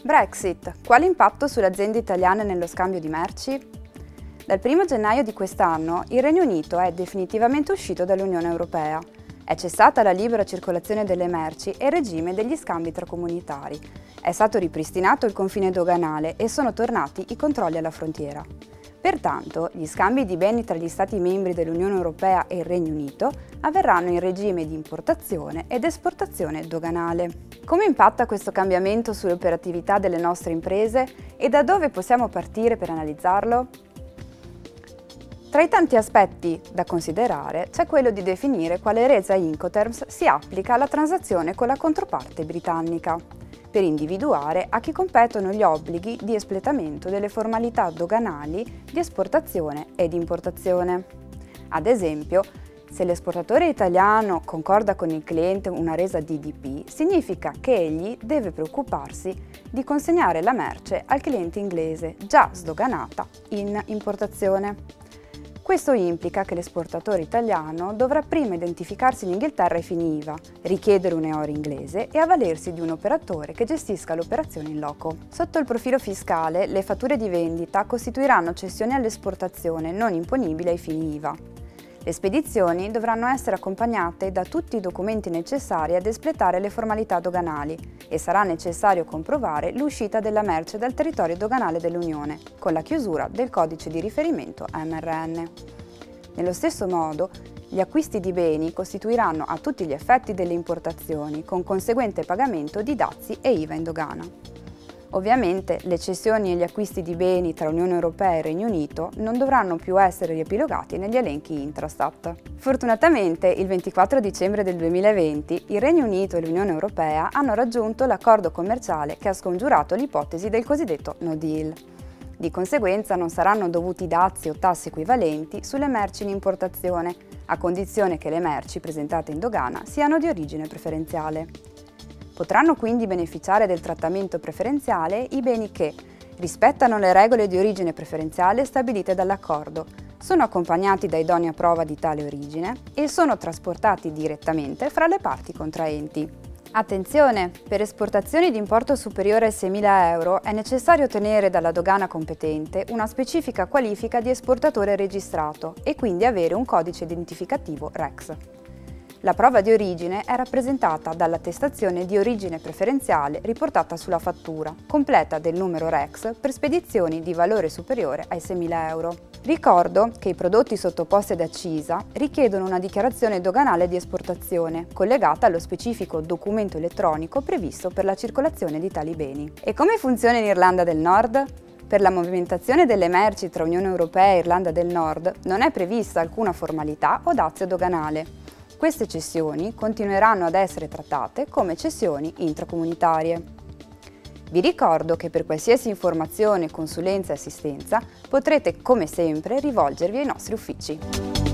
Brexit. Quale impatto sulle aziende italiane nello scambio di merci? Dal 1 gennaio di quest'anno il Regno Unito è definitivamente uscito dall'Unione Europea. È cessata la libera circolazione delle merci e il regime degli scambi tracomunitari. È stato ripristinato il confine doganale e sono tornati i controlli alla frontiera. Pertanto, gli scambi di beni tra gli Stati membri dell'Unione Europea e il Regno Unito avverranno in regime di importazione ed esportazione doganale. Come impatta questo cambiamento sull'operatività delle nostre imprese e da dove possiamo partire per analizzarlo? Tra i tanti aspetti da considerare c'è quello di definire quale resa Incoterms si applica alla transazione con la controparte britannica, per individuare a chi competono gli obblighi di espletamento delle formalità doganali di esportazione ed importazione. Ad esempio, se l'esportatore italiano concorda con il cliente una resa DDP, significa che egli deve preoccuparsi di consegnare la merce al cliente inglese già sdoganata in importazione. Questo implica che l'esportatore italiano dovrà prima identificarsi in Inghilterra ai fini IVA, richiedere un EORI inglese e avvalersi di un operatore che gestisca l'operazione in loco. Sotto il profilo fiscale, le fatture di vendita costituiranno cessioni all'esportazione non imponibili ai fini IVA. Le spedizioni dovranno essere accompagnate da tutti i documenti necessari ad espletare le formalità doganali e sarà necessario comprovare l'uscita della merce dal territorio doganale dell'Unione, con la chiusura del codice di riferimento MRN. Nello stesso modo, gli acquisti di beni costituiranno a tutti gli effetti delle importazioni, con conseguente pagamento di dazi e IVA in dogana. Ovviamente le cessioni e gli acquisti di beni tra Unione Europea e Regno Unito non dovranno più essere riepilogati negli elenchi Intrastat. Fortunatamente, il 24 dicembre del 2020, il Regno Unito e l'Unione Europea hanno raggiunto l'accordo commerciale che ha scongiurato l'ipotesi del cosiddetto no deal. Di conseguenza non saranno dovuti dazi o tasse equivalenti sulle merci in importazione, a condizione che le merci presentate in dogana siano di origine preferenziale. Potranno quindi beneficiare del trattamento preferenziale i beni che rispettano le regole di origine preferenziale stabilite dall'accordo, sono accompagnati da idonea prova di tale origine e sono trasportati direttamente fra le parti contraenti. Attenzione! Per esportazioni di importo superiore ai 6.000 euro è necessario ottenere dalla dogana competente una specifica qualifica di esportatore registrato e quindi avere un codice identificativo REX. La prova di origine è rappresentata dall'attestazione di origine preferenziale riportata sulla fattura, completa del numero REX per spedizioni di valore superiore ai 6.000 euro. Ricordo che i prodotti sottoposti ad accisa richiedono una dichiarazione doganale di esportazione, collegata allo specifico documento elettronico previsto per la circolazione di tali beni. E come funziona in Irlanda del Nord? Per la movimentazione delle merci tra Unione Europea e Irlanda del Nord non è prevista alcuna formalità o dazio doganale. Queste cessioni continueranno ad essere trattate come cessioni intracomunitarie. Vi ricordo che per qualsiasi informazione, consulenza e assistenza potrete come sempre rivolgervi ai nostri uffici.